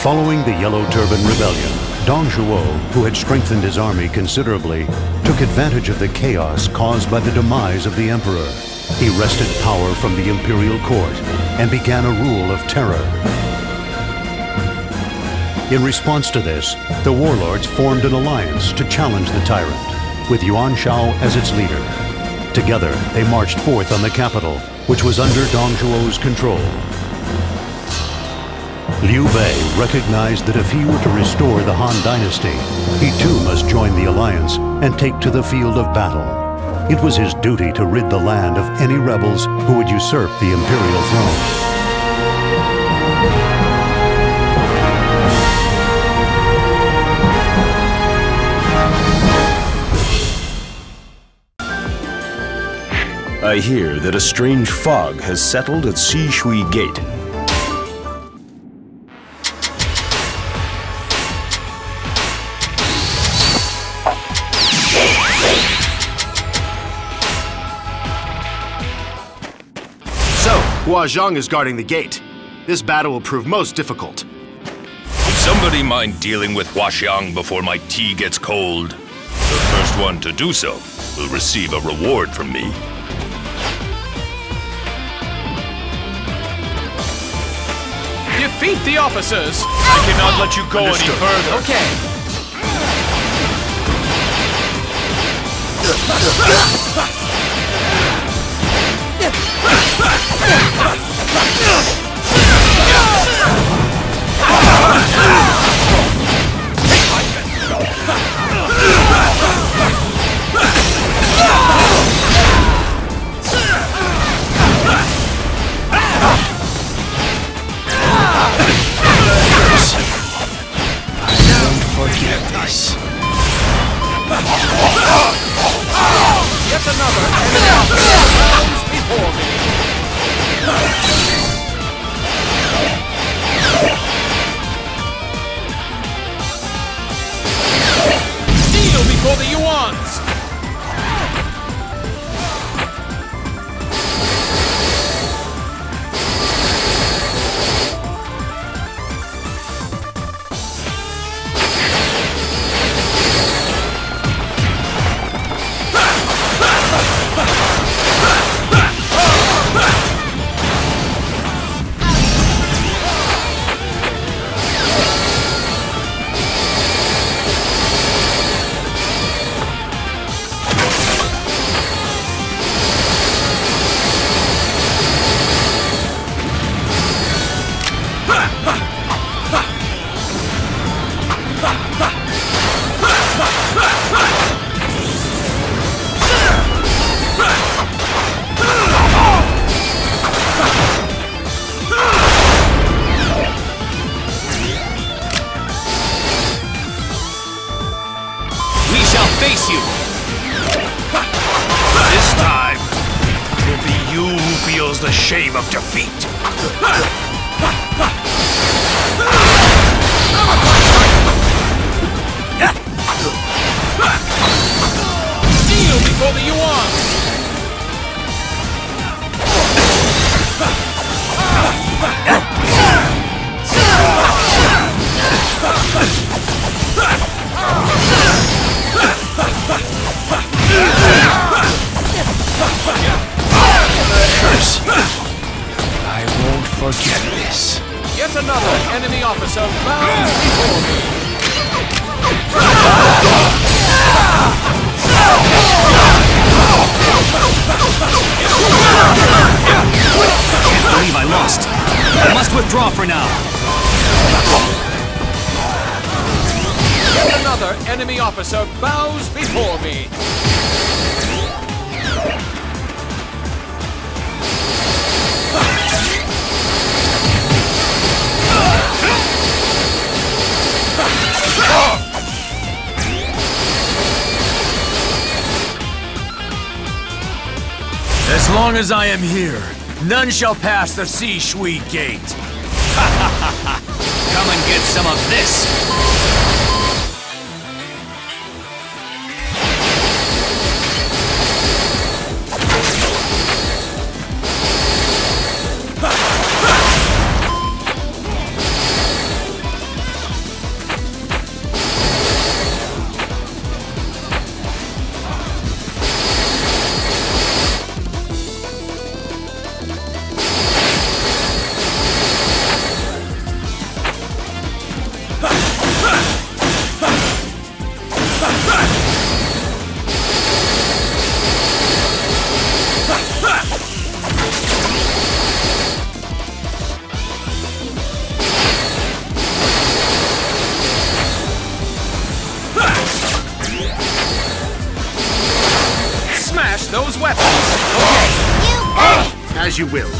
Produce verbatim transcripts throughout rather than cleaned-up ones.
Following the Yellow Turban Rebellion, Dong Zhuo, who had strengthened his army considerably, took advantage of the chaos caused by the demise of the emperor. He wrested power from the imperial court and began a rule of terror. In response to this, the warlords formed an alliance to challenge the tyrant, with Yuan Shao as its leader. Together, they marched forth on the capital, which was under Dong Zhuo's control. Liu Bei recognized that if he were to restore the Han Dynasty, he too must join the alliance and take to the field of battle. It was his duty to rid the land of any rebels who would usurp the imperial throne. I hear that a strange fog has settled at Sishui Gate. Hua Zhang is guarding the gate. This battle will prove most difficult. Would somebody mind dealing with Hua Xiang before my tea gets cold? The first one to do so will receive a reward from me. Defeat the officers! I cannot let you go Understood. any further. Okay. Forget this. Yet another enemy bows before me. Kneel before the Yuans. Face you! This time, it will be you who feels the shame of defeat. Kneel before the Yuans. Curse! I won't forget this. Yet another enemy officer bows before me. Can't believe I lost. I must withdraw for now. Yet another enemy officer bows before me. As long as I am here, none shall pass the Sishui Gate. Come and get some of this. those weapons. Okay. You got it! As you will.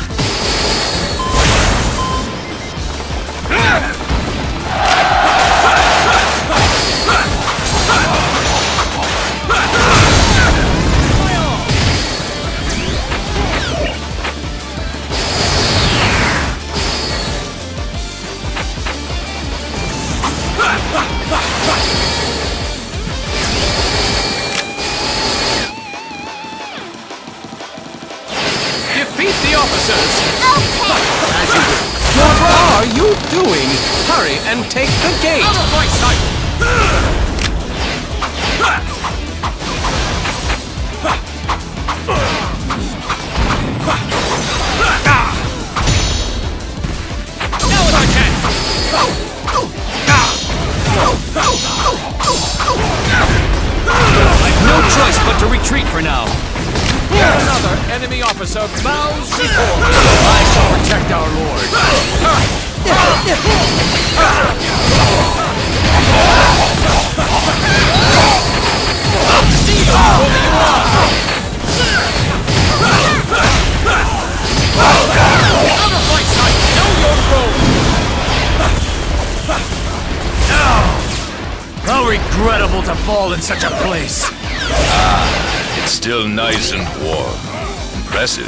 Defeat the officers. Okay! As you will. What are you doing? Hurry and take the gate. Out of my sight. Now is our chance. I've no choice but to retreat for now. Another enemy officer bows before me. I shall protect our lord. See you before you are. Out of my sight. Know your role. How regrettable to fall in such a place. It's still nice and warm. Impressive.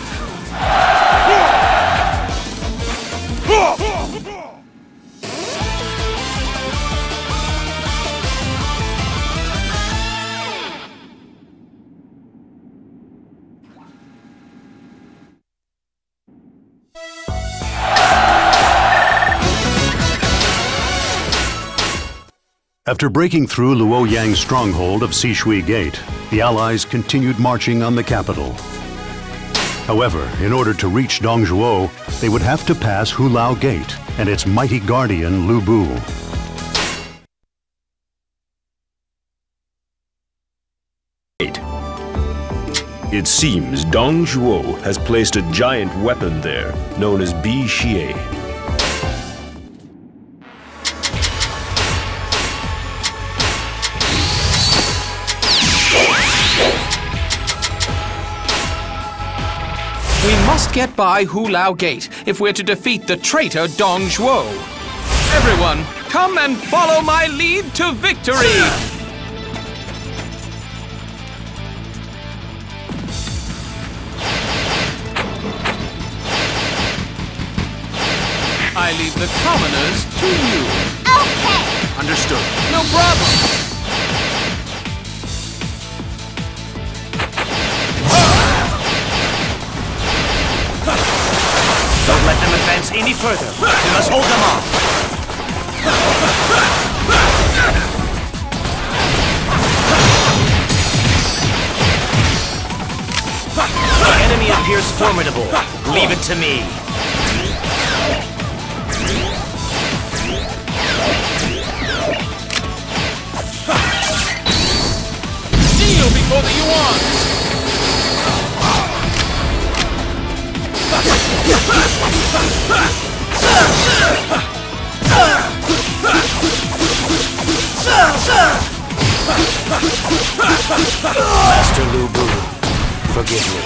After breaking through Luo Yang's stronghold of Sishui Gate, the Allies continued marching on the capital. However, in order to reach Dongzhuo, they would have to pass Hulao Gate and its mighty guardian Lu Bu. It seems Dongzhuo has placed a giant weapon there, known as Bi Xie. We must get by Hulao Gate if we're to defeat the traitor Dongzhuo. Everyone, come and follow my lead to victory! I leave the commoners to you. Okay! Understood. No problem! Don't let them advance any further. We must hold them off. The enemy appears formidable. Leave it to me. Kneel before the Yuans! Master Lu Bu, forgive me.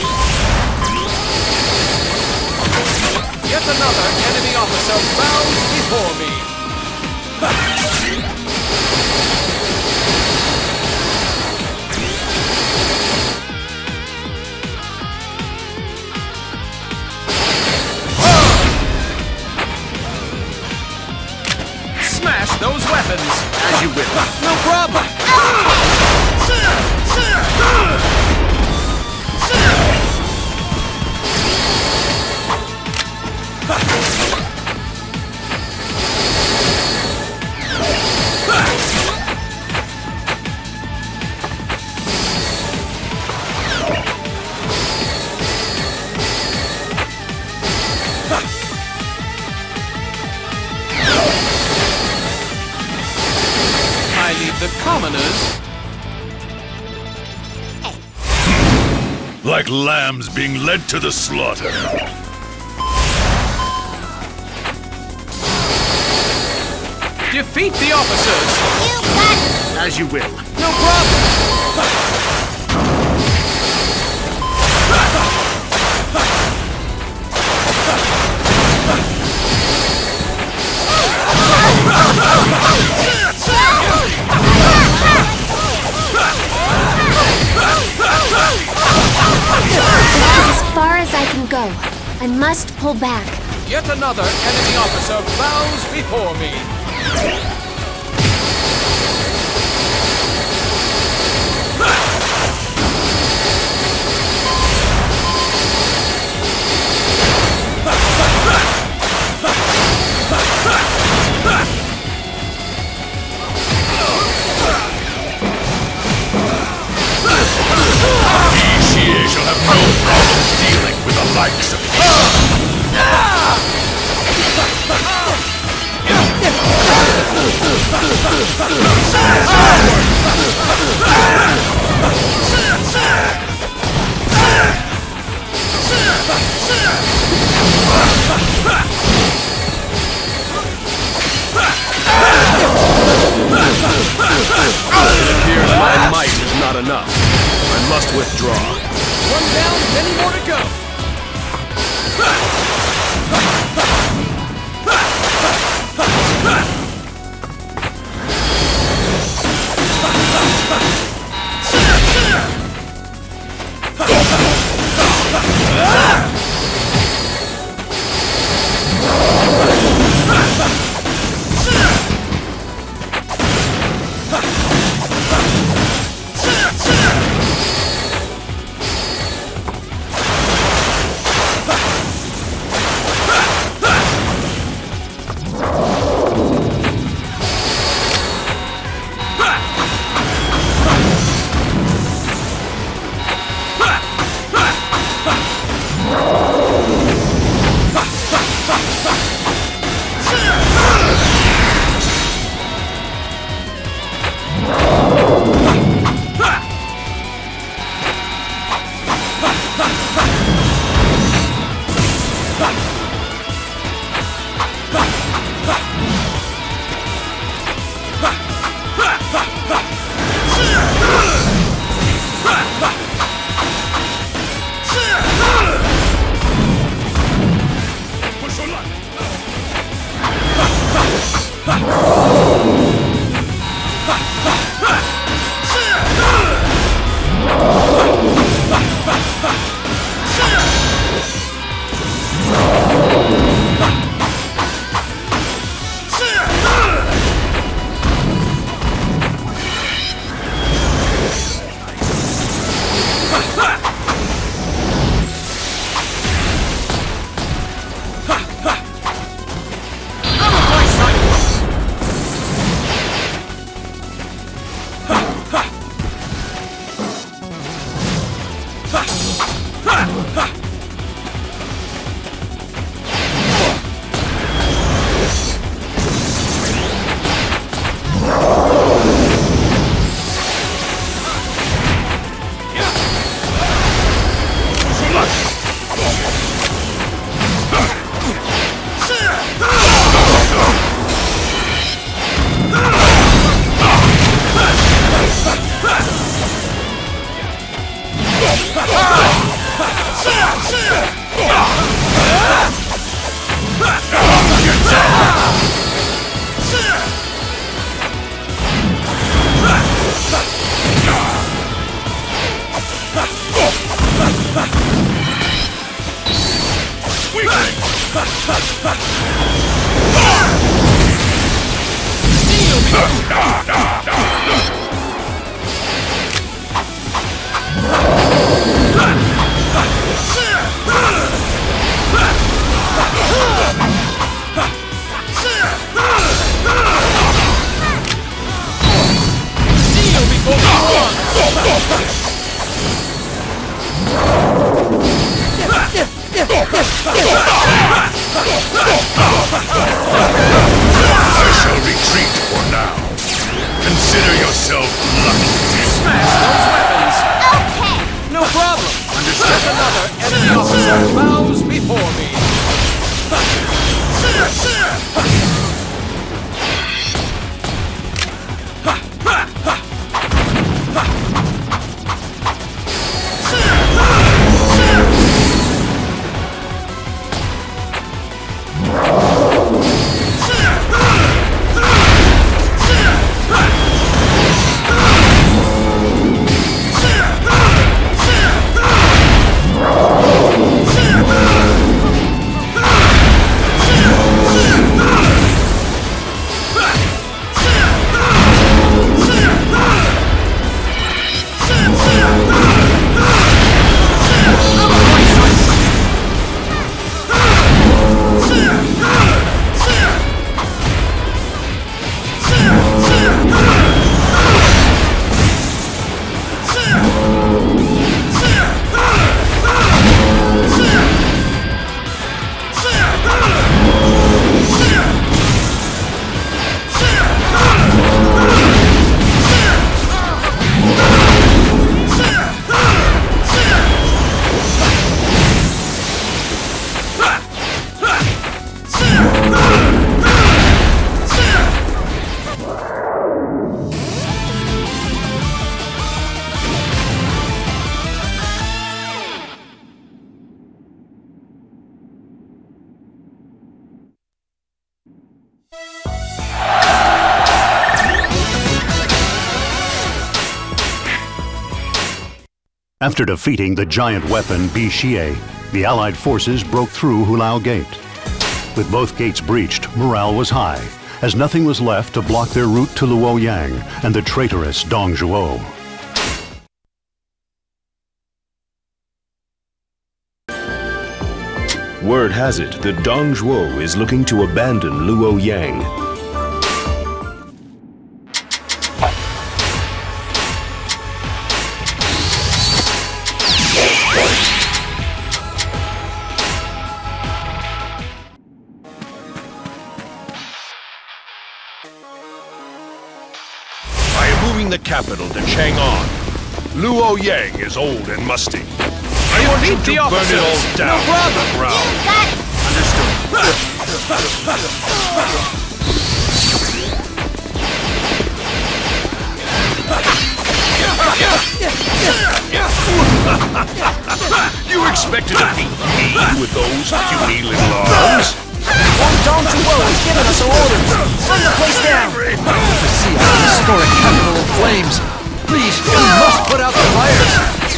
Yet another enemy officer bows before me. Smash those weapons! As you will. No problem! I leave the commoners Like lambs being led to the slaughter. defeat the officers. You got it! As you will. No problem. I must pull back. Yet another enemy officer bows before me. She shall have no problems dealing with the likes of you. It appears my might is not enough. I must withdraw. One down, many more to go. I shall retreat for now. Consider yourself lucky. Smash those weapons. Okay. No problem. Yet another enemy officer bows before me. After defeating the giant weapon Bi Xie, the Allied forces broke through Hulao Gate. With both gates breached, morale was high, as nothing was left to block their route to Luoyang and the traitorous Dong Zhuo. Word has it that Dong Zhuo is looking to abandon Luoyang. I am moving the capital to Chang'an. Luoyang is old and musty. I want you to burn it all down to the ground. You got it. You expect to defeat me with those puny little arms? Dong Zhuo has given us orders! Burn the place down! I want to see our historic capital in flames! Please, we must put out the fires!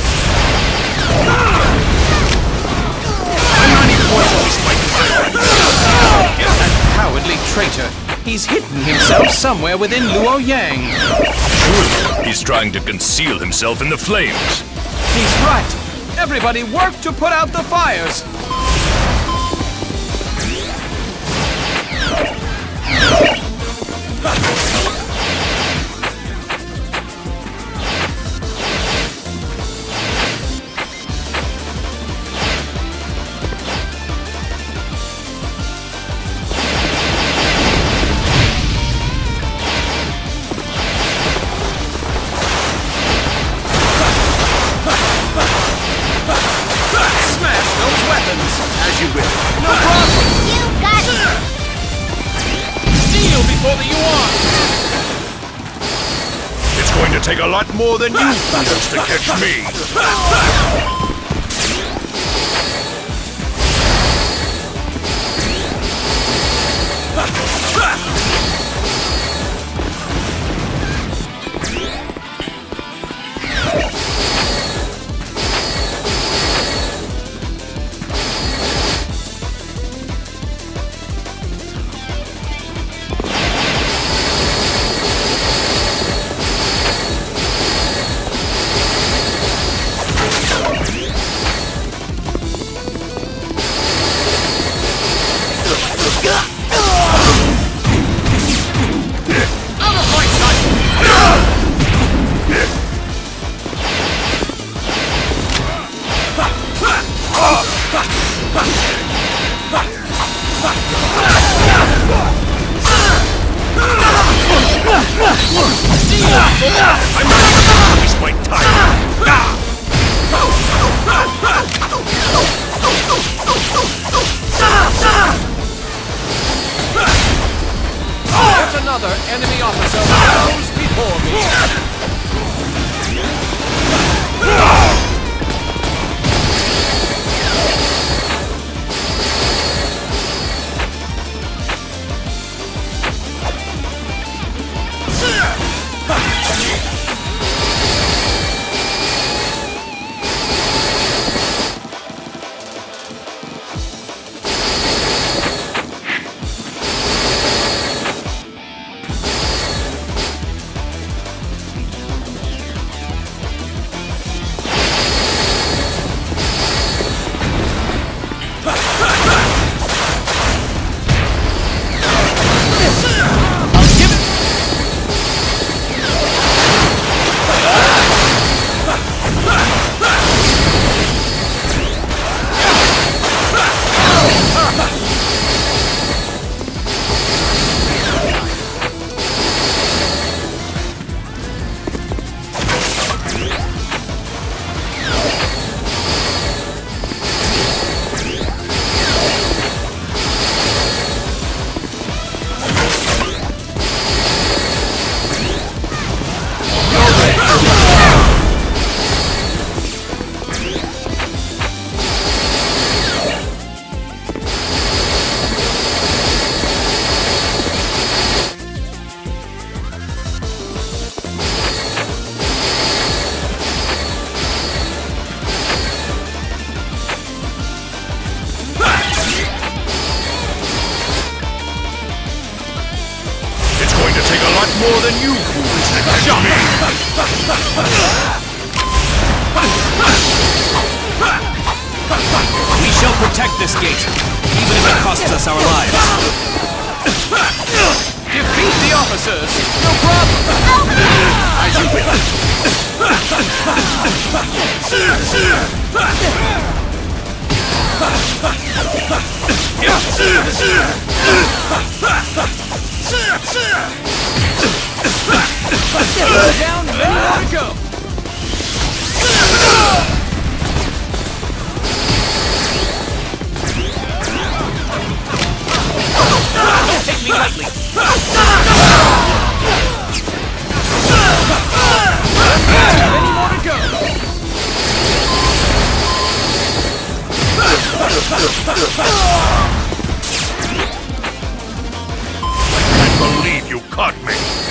That cowardly traitor! He's hidden himself somewhere within Luoyang! He's trying to conceal himself in the flames. He's right! Everybody work to put out the fires! As you wish. No problem! You got it. Kneel before the Yuan! It's going to take a lot more than you fools to catch me. I'm not going to waste my time. There's another enemy officer bows before me! We shall protect this gate, even if it costs us our lives. Defeat the officers! No problem! As you will. Down, many more to go! Don't take me lightly! Many more to go! I believe you caught me!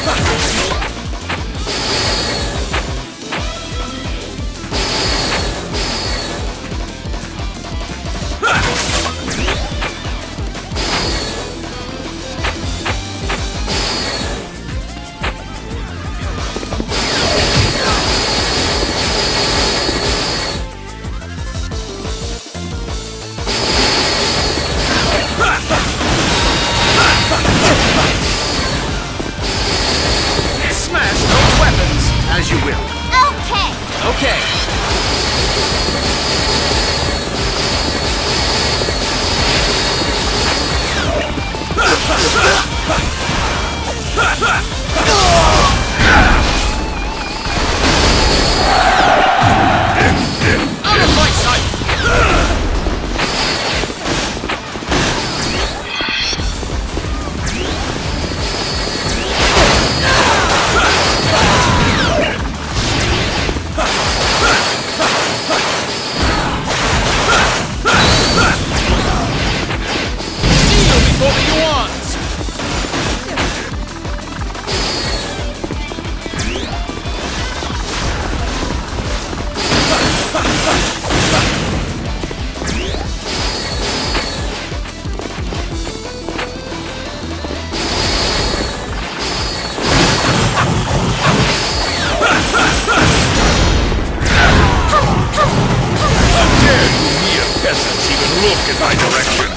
Smash those weapons! As you will. Okay. Okay. Out of my sight! Kneel before the Yuans! How dare you mere peasants even look in my direction?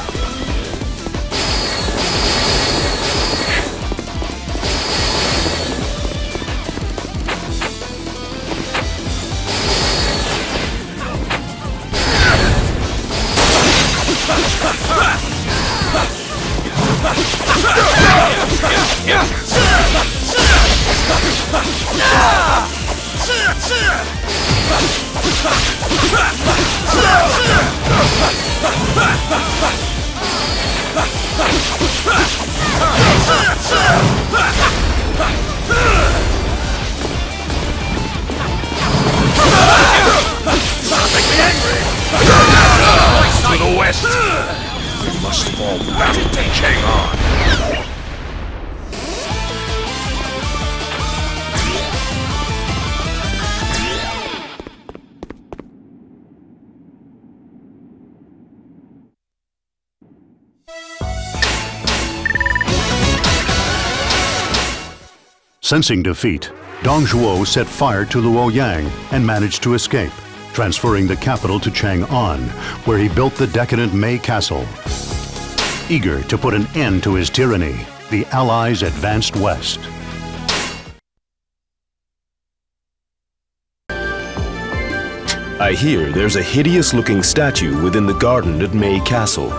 To the west! We must fall back to Chang'an! Sensing defeat, Dong Zhuo set fire to Luoyang and managed to escape, transferring the capital to Chang'an, where he built the decadent Mei Castle. Eager to put an end to his tyranny, the Allies advanced west. I hear there's a hideous-looking statue within the garden at Mei Castle.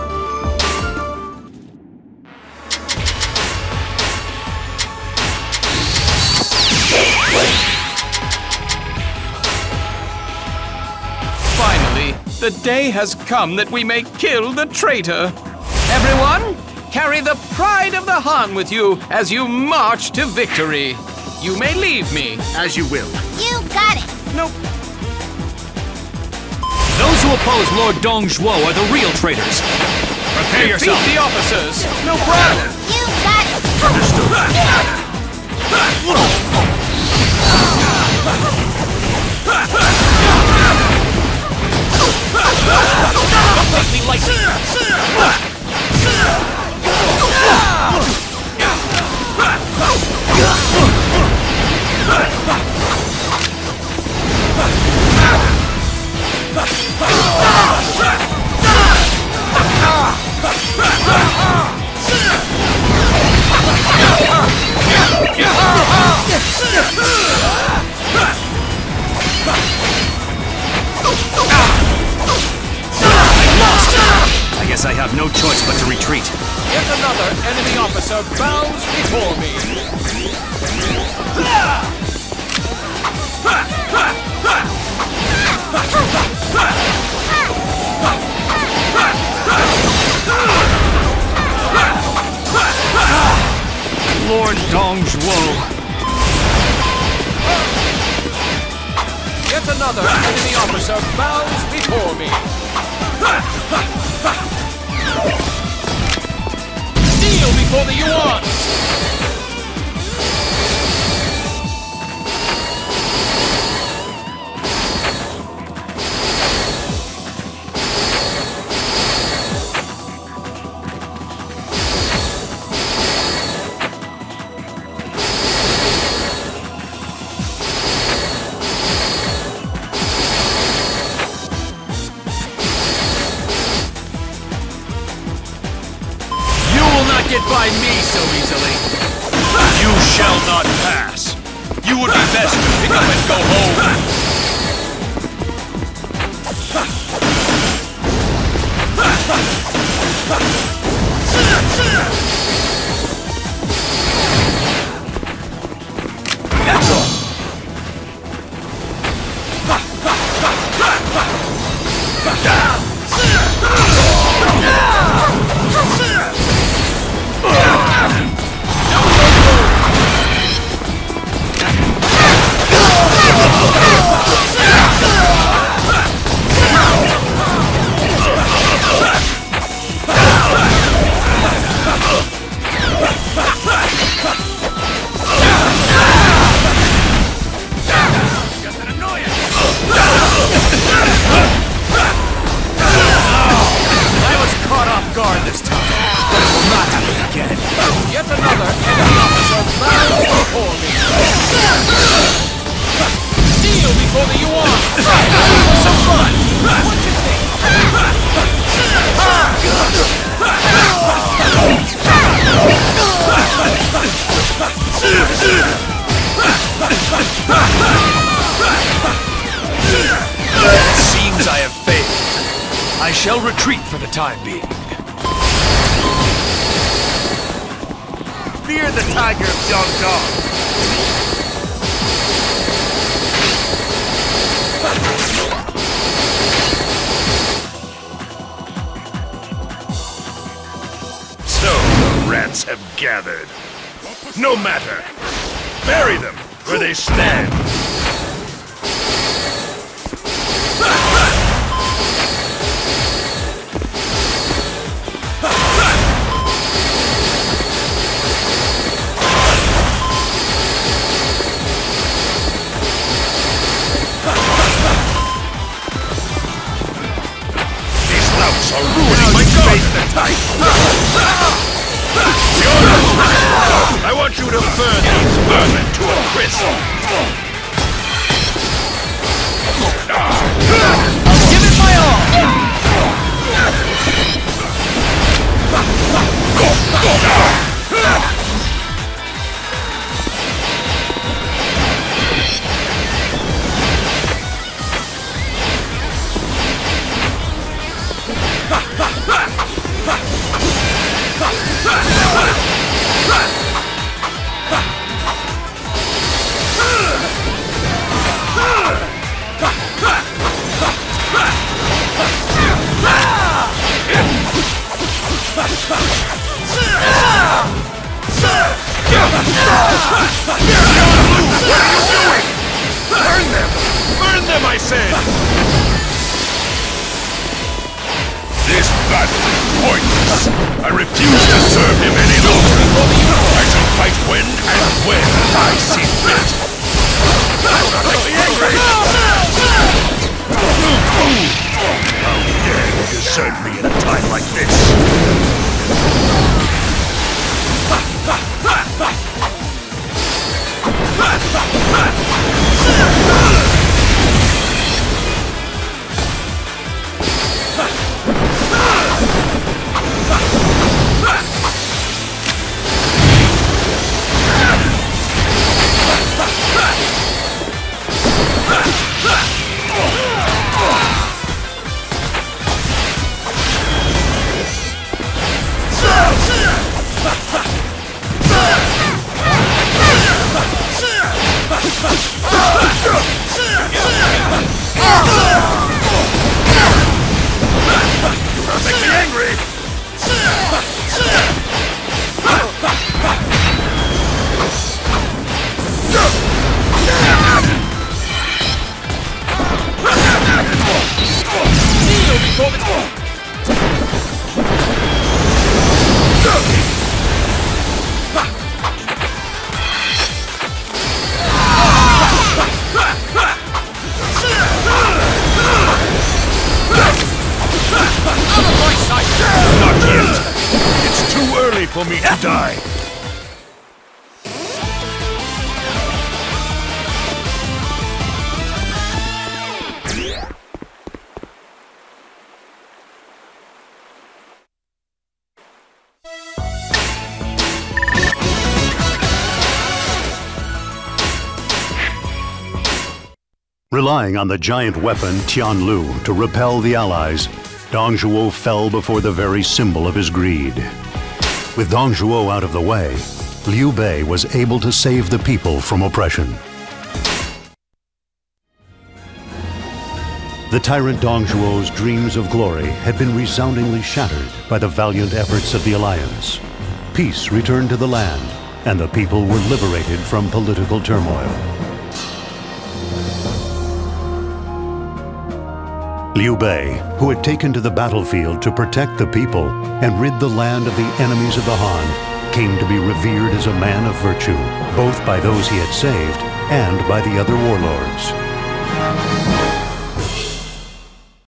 Finally, the day has come that we may kill the traitor. Everyone, carry the pride of the Han with you as you march to victory. You may leave me. As you will. You got it. No. Those who oppose Lord Dong Zhuo are the real traitors. Prepare yourself. Defeat the officers. No problem. You got it. Don't take me lightly. Guess I have no choice but to retreat. Yet another enemy officer bows before me. Lord Dongzhuo. Yet another enemy officer bows before me. Kneel before the Yuans! Get by me so easily. You shall not pass. You would be best to pick up and go home. Yet another enemy officer bows before me. Kneel before the Yuan! For some fun! What do you think? It seems I have failed. I shall retreat for the time being. Fear the tiger of Jiangdong. So the rats have gathered. No matter. Bury them where they stand. I want you to burn these vermin to a crisp! I'll give it my all! Burn them! Burn them, I said! This battle is pointless. I refuse to serve him any longer. I shall fight when and when I see fit. Don't be angry! How dare you desert me at a time like this? for me to die. Relying on the giant weapon Tianlu to repel the Allies, Dong Zhuo fell before the very symbol of his greed. With Dong Zhuo out of the way, Liu Bei was able to save the people from oppression. The tyrant Dong Zhuo's dreams of glory had been resoundingly shattered by the valiant efforts of the Alliance. Peace returned to the land, and the people were liberated from political turmoil. Liu Bei, who had taken to the battlefield to protect the people and rid the land of the enemies of the Han, came to be revered as a man of virtue, both by those he had saved and by the other warlords.